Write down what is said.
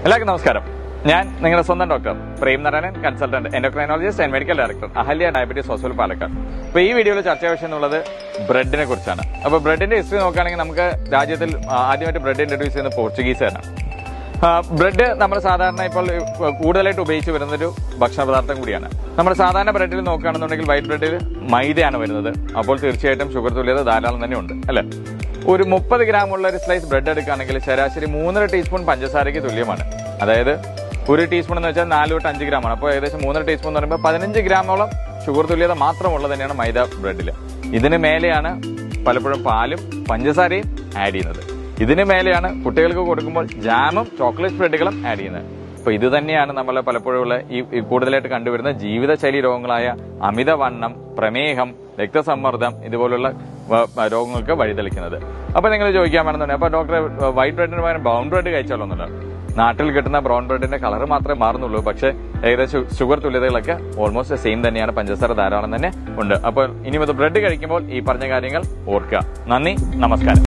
എല്ലാവർക്കും നമസ്കാരം. ഞാൻ നിങ്ങളുടെ സ്വന്തം doctor Prem Narayanan, consultant endocrinologist and medical director, Ahalya diabetes hospital, Palakkad. അപ്പൊ ഈ വീഡിയോയിൽ ചർച്ചാ വിഷയം എന്നുള്ളത് ബ്രെഡിനെ കുറിച്ചാണ്. അപ്പൊ ബ്രെഡിന്റെ ഹിസ്റ്ററി നോക്കുകയാണെങ്കിൽ നമുക്ക് രാജ്യത്തിൽ ആദ്യമായിട്ട് ബ്രെഡ് ഇൻട്രൊഡ്യൂസ് ചെയ്യുന്നത് പോർച്ചുഗീസുകാരാണ്. ബ്രെഡ് നമ്മൾ സാധാരണ ഇപ്പോൾ കൂടുതലായിട്ട് ഉപയോഗിച്ച് വരുന്നൊരു ഭക്ഷണ പദാർത്ഥം കൂടിയാണ്. നമ്മൾ സാധാരണ ബ്രെഡിൽ നോക്കുകയാണെന്നുണ്ടെങ്കിൽ വൈറ്റ് ബ്രെഡിൽ മൈദയാണ് വരുന്നത്. അപ്പോൾ തീർച്ചയായിട്ടും ഷുഗർ തുല്യത ധാരാളം തന്നെ ഉണ്ട്, അല്ലെ? ഒരു 30 ഗ്രാമുള്ള ഒരു സ്ലൈസ് ബ്രെഡ് എടുക്കുകയാണെങ്കിൽ ശരാശരി 3.5 ടീസ്പൂൺ പഞ്ചസാരയ്ക്ക് തുല്യമാണ്. അതായത് ഒരു ടീസ്പൂൺ എന്ന് വെച്ചാൽ 4 തൊട്ട് 5 ഗ്രാമാണ്. അപ്പോൾ ഏകദേശം 3.5 ടീസ്പൂൺ എന്ന് പറയുമ്പോൾ 15 ഗ്രാമോളം ഷുഗർ തുല്യത മാത്രമുള്ളത് തന്നെയാണ് മൈദ ബ്രെഡിൽ. ഇതിന് മേലെയാണ് പലപ്പോഴും പാലും പഞ്ചസാരയും ആഡ് ചെയ്യുന്നത്. ഇതിന് മേലെയാണ് കുട്ടികൾക്ക് കൊടുക്കുമ്പോൾ ജാമും ചോക്ലേറ്റ് സ്പ്രെഡുകളും ആഡ് ചെയ്യുന്നത്. അപ്പൊ ഇത് തന്നെയാണ് നമ്മളെ പലപ്പോഴും ഈ കൂടുതലായിട്ട് കണ്ടുവരുന്ന ജീവിതശൈലി രോഗങ്ങളായ അമിതവണ്ണം, പ്രമേഹം, രക്തസമ്മർദ്ദം ഇതുപോലുള്ള രോഗങ്ങൾക്ക് വഴിതെളിക്കുന്നത്. അപ്പൊ നിങ്ങൾ ചോദിക്കാൻ വേണമെന്നുണ്ടെങ്കിൽ അപ്പൊ ഡോക്ടറെ വൈറ്റ് ബ്രെഡിന് പകരം ബ്രൗൺ ബ്രെഡ് കഴിച്ചാലോ എന്നുള്ളത്. നാട്ടിൽ കിട്ടുന്ന ബ്രൗൺ ബ്രെഡിന്റെ കളർ മാത്രമേ മാറുന്നുള്ളൂ, പക്ഷേ ഏകദേശം ഷുഗർ തുല്യതകളൊക്കെ ഓൾമോസ്റ്റ് സെയിം തന്നെയാണ്. പഞ്ചസാര ധാരാളം തന്നെ ഉണ്ട്. അപ്പോൾ ഇനി മുതൽ ബ്രെഡ് കഴിക്കുമ്പോൾ ഈ പറഞ്ഞ കാര്യങ്ങൾ ഓർക്കുക. നന്ദി, നമസ്കാരം.